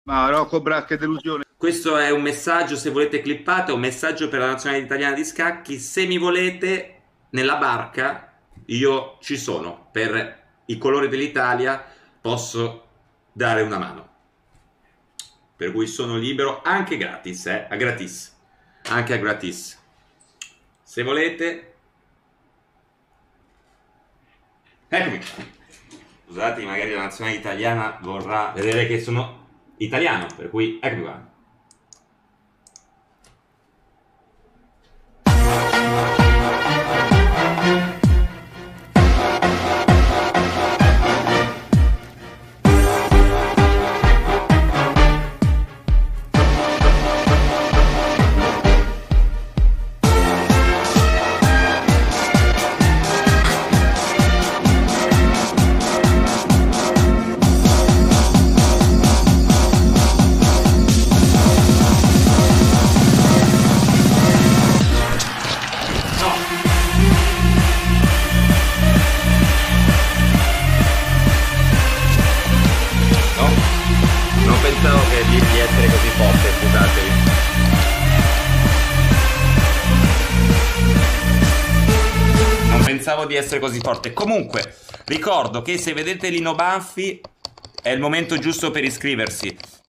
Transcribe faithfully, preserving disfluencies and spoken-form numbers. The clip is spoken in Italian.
Ma Rocco Bra, che delusione. Questo è un messaggio, se volete clippate, è un messaggio per la nazionale italiana di scacchi. Se mi volete nella barca, io ci sono. Per i colori dell'Italia posso dare una mano. Per cui sono libero anche gratis, eh? A gratis. Anche a gratis. Se volete... Eccomi. Scusate, magari la nazionale italiana vorrà vedere che sono italiano, per cui eccomi qua. Non pensavo che di, di essere così forte, scusatevi. Non pensavo di essere così forte. Comunque, ricordo che se vedete Lino Banfi è il momento giusto per iscriversi.